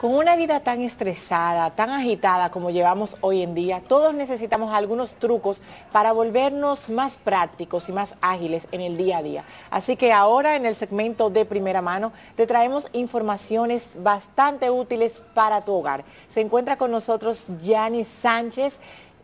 Con una vida tan estresada, tan agitada como llevamos hoy en día, todos necesitamos algunos trucos para volvernos más prácticos y más ágiles en el día a día. Así que ahora en el segmento de Primera Mano te traemos informaciones bastante útiles para tu hogar. Se encuentra con nosotros Yanni Sánchez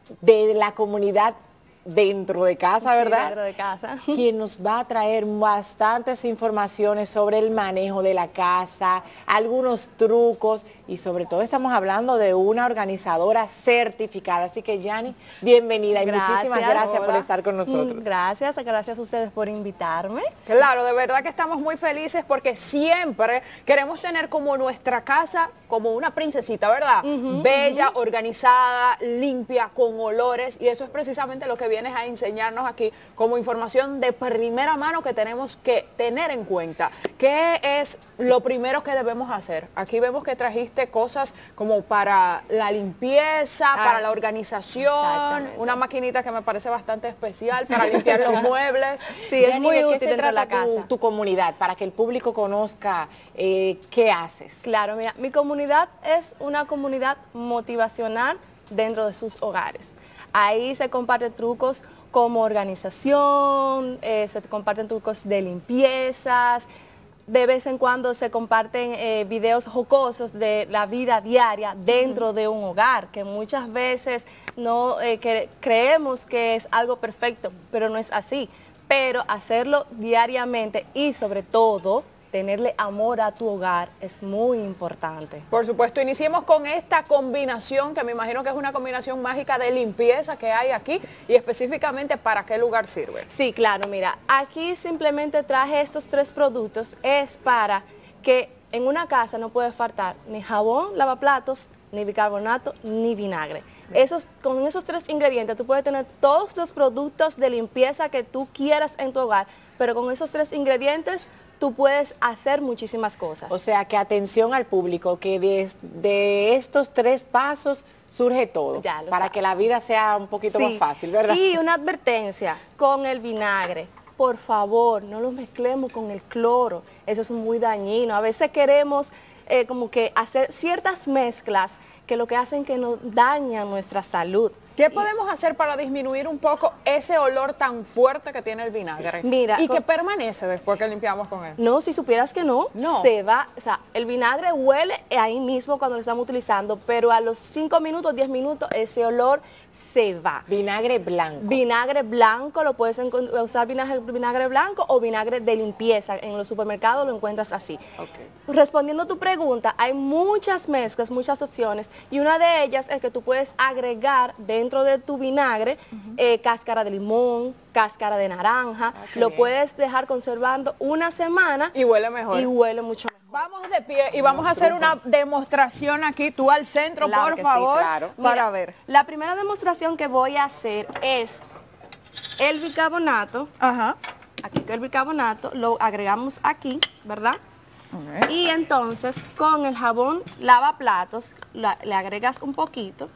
de la comunidad Dentro de Casa, ¿verdad? Sí, Dentro de Casa. Quien nos va a traer bastantes informaciones sobre el manejo de la casa, algunos trucos y sobre todo estamos hablando de una organizadora certificada. Así que Yanni, bienvenida y muchísimas gracias por estar con nosotros. Gracias a ustedes por invitarme. Claro, de verdad que estamos muy felices porque siempre queremos tener como nuestra casa como una princesita, ¿verdad? Bella, organizada, limpia, con olores, y eso es precisamente lo que vienes a enseñarnos aquí como información de primera mano que tenemos que tener en cuenta. ¿Qué es lo primero que debemos hacer? Aquí vemos que trajiste cosas como para la limpieza, para la organización, una maquinita que me parece bastante especial para limpiar los muebles. Sí, es muy útil dentro de la casa. Tu comunidad, para que el público conozca qué haces. Claro, mira, mi comunidad es una comunidad motivacional dentro de sus hogares. Ahí se comparten trucos como organización, se comparten trucos de limpiezas, de vez en cuando se comparten videos jocosos de la vida diaria dentro de un hogar, que muchas veces no creemos que es algo perfecto, pero no es así. Pero hacerlo diariamente y sobre todo tenerle amor a tu hogar es muy importante. Por supuesto, iniciemos con esta combinación que me imagino que es una combinación mágica de limpieza que hay aquí y específicamente para qué lugar sirve. Sí, claro, mira, aquí simplemente traje estos 3 productos, es para que en una casa no puede faltar ni jabón, lavaplatos, ni bicarbonato, ni vinagre. Con esos 3 ingredientes tú puedes tener todos los productos de limpieza que tú quieras en tu hogar, pero con esos 3 ingredientes tú puedes hacer muchísimas cosas. O sea, que atención al público, que de estos 3 pasos surge todo, para que la vida sea un poquito más fácil, ¿verdad? Y una advertencia, con el vinagre, por favor, no lo mezclemos con el cloro, eso es muy dañino. A veces queremos como que hacer ciertas mezclas que lo que hacen que nos dañan nuestra salud. ¿Qué podemos hacer para disminuir un poco ese olor tan fuerte que tiene el vinagre? Mira, y que permanece después que limpiamos con él. No, si supieras que no, se va, o sea, el vinagre huele ahí mismo cuando lo estamos utilizando, pero a los 5 minutos, 10 minutos, ese olor se va. Vinagre blanco. Vinagre blanco, lo puedes usar vinagre blanco o vinagre de limpieza. En los supermercados lo encuentras así. Respondiendo a tu pregunta, hay muchas mezclas, muchas opciones, y una de ellas es que tú puedes agregar dentro de tu vinagre cáscara de limón, cáscara de naranja, lo puedes dejar conservando una semana. Y huele mejor. Y huele mucho mejor. Vamos de pie y vamos a hacer una demostración aquí, tú al centro, claro por favor, sí, claro. para ver. La primera demostración que voy a hacer es el bicarbonato. Aquí el bicarbonato lo agregamos aquí, ¿verdad? Y entonces con el jabón lavaplatos le agregas un poquito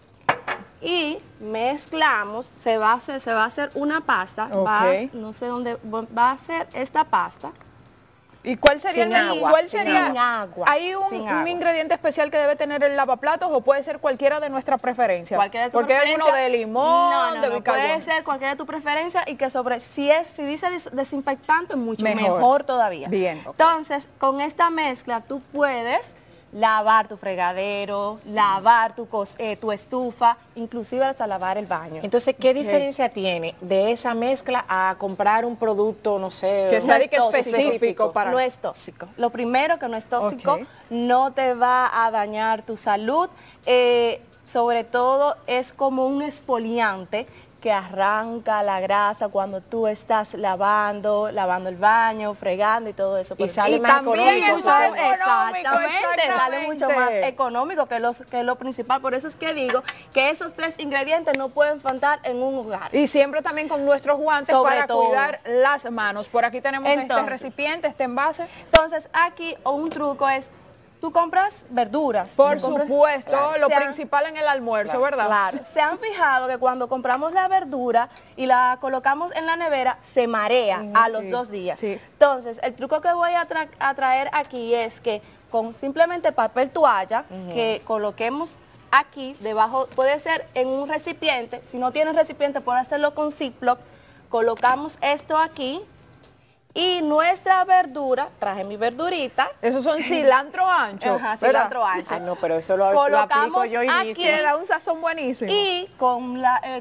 y mezclamos, se va a hacer una pasta, no sé dónde va a ser esta pasta. ¿Y cuál sería sin agua? ¿Cuál sería? Sin agua. ¿Hay un ingrediente especial que debe tener el lavaplatos o puede ser cualquiera de nuestra preferencia? Cualquiera de tu Porque preferencia. hay uno de limón, no, de bicarbonato. puede ser cualquiera de tu preferencia y que si dice desinfectante, mucho mejor todavía. Bien. Entonces, con esta mezcla tú puedes lavar tu fregadero, lavar tu estufa, inclusive hasta lavar el baño. Entonces, ¿qué diferencia tiene de esa mezcla a comprar un producto, no sé, que sea específico para... No es tóxico. Lo primero, que no es tóxico, no te va a dañar tu salud, sobre todo es como un exfoliante que arranca la grasa cuando tú estás lavando el baño, fregando y todo eso. Y sale más económico. Exactamente, sale mucho más económico que es lo principal. Por eso es que digo que esos 3 ingredientes no pueden faltar en un hogar. Y siempre también con nuestros guantes para cuidar las manos. Por aquí tenemos este recipiente, este envase. Entonces aquí un truco es, tú compras verduras. Por supuesto, lo principal en el almuerzo, ¿verdad? Claro. Se han fijado que cuando compramos la verdura y la colocamos en la nevera, se marea a los 2 días. Entonces, el truco que voy a traer aquí es que con simplemente papel toalla que coloquemos aquí debajo, puede ser en un recipiente, si no tienes recipiente puede hacerlo con Ziploc, colocamos esto aquí y nuestra verdura, traje mi verdurita. Esos son cilantro ancho. Ajá, ¿verdad? cilantro ancho. Ay, no, pero eso lo aplico yo y aquí, dice. Que le da un sazón buenísimo. Y con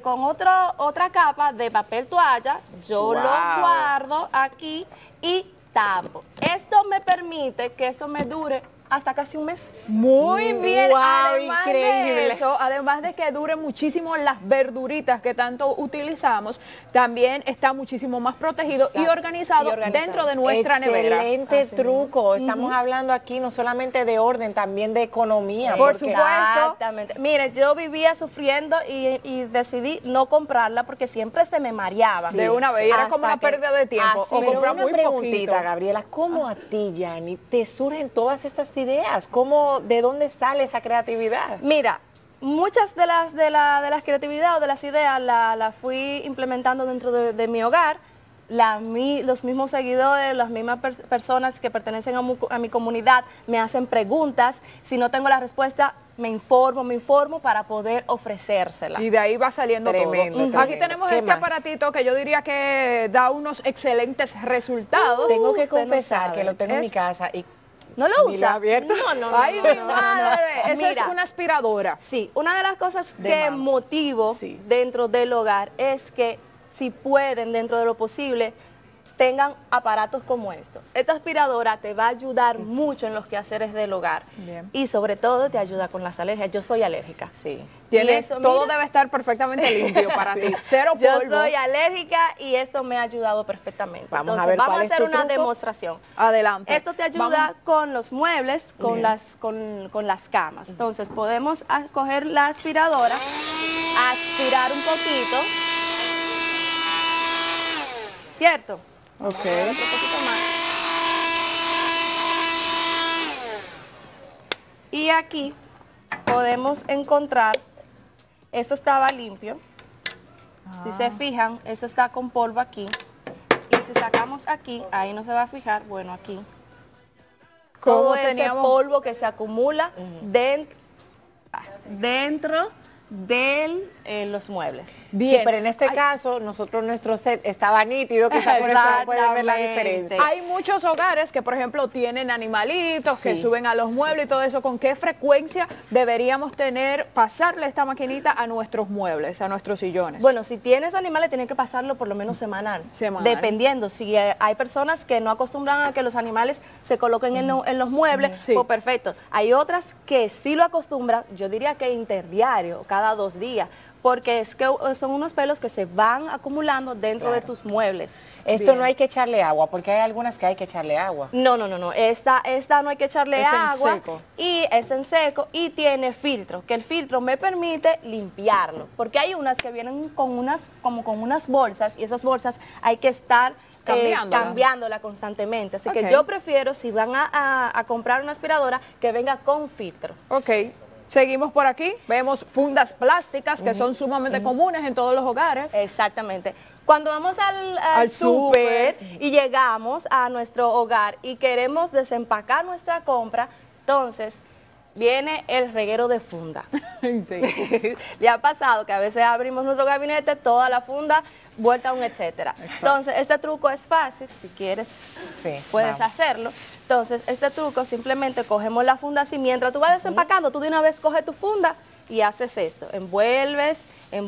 otra capa de papel toalla, yo lo Wow. guardo aquí y tapo. Esto me permite que esto me dure hasta casi un mes. Muy bien, Wow, además increíble. de eso, además de que dure muchísimo las verduritas que tanto utilizamos, también está muchísimo más protegido y Exacto. organizado, Y organizado. dentro de nuestra nevera. Excelente Así truco. Estamos hablando aquí no solamente de orden, también de economía. Por porque- supuesto. Exactamente. Mire, yo vivía sufriendo y decidí no comprarla porque siempre se me mareaba. De una vez, y era Hasta como una que- pérdida de tiempo. así O Pero comprar una muy preguntita, poquito. Gabriela, ¿cómo a ti, Yani, te surgen todas estas ideas? ¿Cómo, de dónde sale esa creatividad? Mira, muchas de las creatividades o de las ideas la fui implementando dentro de mi hogar. Los mismos seguidores, las mismas personas que pertenecen a mi comunidad me hacen preguntas. Si no tengo la respuesta, me informo para poder ofrecérsela. Y de ahí va saliendo Tremendo, todo. tremendo. Aquí tenemos ¿Qué este más? aparatito que yo diría que da unos excelentes resultados. Tengo que usted no confesar sabe. que lo tengo en mi Es- casa y ¿No lo ni lo he usas? abierto. No. Ay, mi madre, eso es Mira, una aspiradora. Sí, una de las cosas De que mano. motivo Sí. dentro del hogar es que si pueden, dentro de lo posible, tengan aparatos como estos. Esta aspiradora te va a ayudar mucho en los quehaceres del hogar. Bien. Y sobre todo te ayuda con las alergias. Yo soy alérgica. Sí. Tiene, Y eso, todo mira, debe estar perfectamente limpio para ti. Cero yo polvo. soy alérgica y esto me ha ayudado perfectamente. Vamos a Entonces, ver vamos cuál a es hacer tu una truco. demostración. Adelante. Esto te ayuda Vamos. con los muebles, con Bien. con las camas. Entonces podemos coger la aspiradora, aspirar un poquito, ¿cierto? Ok. Otro poquito más. Y aquí podemos encontrar, esto estaba limpio, si se fijan, esto está con polvo aquí. Y si sacamos aquí, ahí no se va a fijar, bueno, aquí. ¿Cómo Todo ese teníamos? polvo que se acumula dentro de los muebles. Bien. Sí, pero en este caso, nuestro set estaba nítido, quizás por eso no pueden ver la Exactamente. diferencia. Hay muchos hogares que, por ejemplo, tienen animalitos que Sí. suben a los muebles y todo eso. ¿Con qué frecuencia deberíamos pasarle esta maquinita a nuestros muebles, a nuestros sillones? Bueno, si tienes animales, tienes que pasarlo por lo menos semanal. Semanal. Dependiendo. Si hay personas que no acostumbran a que los animales se coloquen en los muebles, Sí. pues perfecto. Hay otras que sí lo acostumbran, yo diría que interdiario, cada 2 días, porque es que son unos pelos que se van acumulando dentro de tus muebles. Esto Bien. no hay que echarle agua, porque hay algunas que hay que echarle agua. No. Esta no hay que echarle Es en agua. seco. Y es en seco y tiene filtro, que el filtro me permite limpiarlo. Porque hay unas que vienen con unas bolsas y esas bolsas hay que estar cambiándola constantemente. Así Ok. que yo prefiero, si van a comprar una aspiradora, que venga con filtro. Ok, seguimos por aquí. Vemos fundas plásticas que son sumamente comunes en todos los hogares. Exactamente. Cuando vamos al Al súper súper. y llegamos a nuestro hogar y queremos desempacar nuestra compra, entonces viene el reguero de funda. Sí. Le ha pasado que a veces abrimos nuestro gabinete, toda la funda, vuelta a un etcétera. Entonces, este truco es fácil, si quieres, Sí, puedes vamos. hacerlo. Entonces, este truco simplemente cogemos la funda así, mientras tú vas desempacando, tú de una vez coges tu funda y haces esto. Envuelves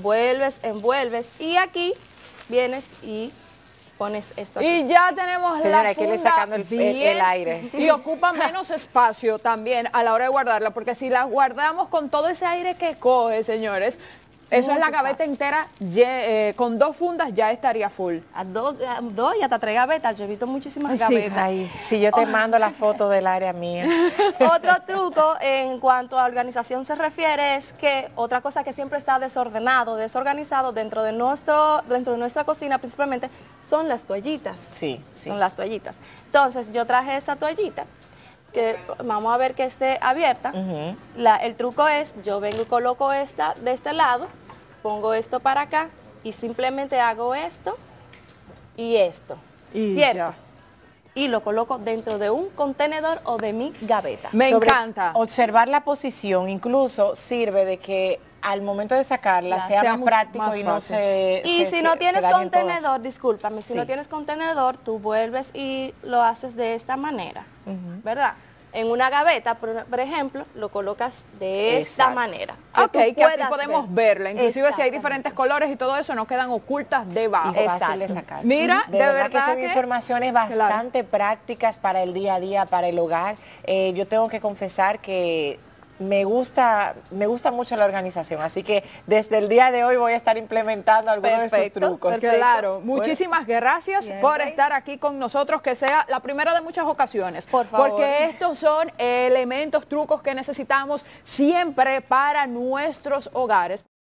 y aquí vienes y pones esto aquí. Y ya tenemos Señora, la hay que irle funda sacando el bien aire. y ocupa menos espacio también a la hora de guardarla, porque si la guardamos con todo ese aire que coge, señores, eso es la Mucho gaveta espacio. entera, con 2 fundas ya estaría full. A dos y hasta 3 gavetas. Yo he visto muchísimas Sí. gavetas. Ay, si yo te mando la foto del área mía. Otro truco en cuanto a organización se refiere es que otra cosa que siempre está desorganizado dentro de nuestra cocina principalmente son las toallitas. Sí, sí. Son las toallitas. Entonces yo traje esta toallita que vamos a ver que esté abierta. Ujú. El truco es, yo vengo y coloco esta de este lado, pongo esto para acá y simplemente hago esto y esto. Y ¿cierto? ya. y lo coloco dentro de un contenedor o de mi gaveta. Me encanta. Observar la posición incluso sirve de que al momento de sacarla sea más práctico más y no fácil. Y si no tienes dañen todas. contenedor, discúlpame, si Sí. no tienes contenedor, tú vuelves y lo haces de esta manera, ¿verdad? En una gaveta, por ejemplo, lo colocas de esta Exacto. manera. Ok, tú que así puedas podemos ver. verla. Inclusive si hay Exactamente. diferentes colores y todo eso, no quedan ocultas debajo. Y fácil de Exacto. sacar. Mira, de verdad que son informaciones bastante prácticas para el día a día, para el hogar. Yo tengo que confesar que me gusta mucho la organización, así que desde el día de hoy voy a estar implementando algunos de estos Perfecto, trucos. perfecto. Claro, muchísimas gracias Siempre. por estar aquí con nosotros, que sea la primera de muchas ocasiones. Por favor. Porque estos son elementos, trucos que necesitamos siempre para nuestros hogares.